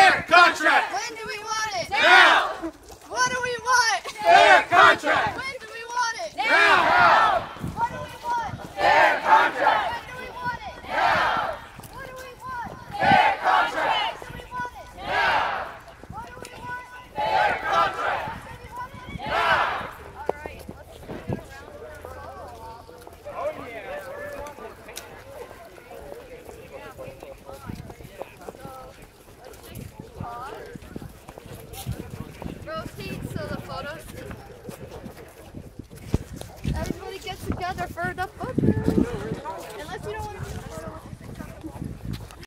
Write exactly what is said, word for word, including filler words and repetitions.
Fair contract! When do we want it? Now! What do we want? Fair contract! When do we want it? Now! What do we want? Fair contract! When do we want it? Now! What do we want? Fair contract! When do we want it? Now! What do we want? Fair contract! When do we want it? Now! All right, let's bring it around for a photo op. Oh yeah! Rotate so the photos. Everybody gets together for the photo.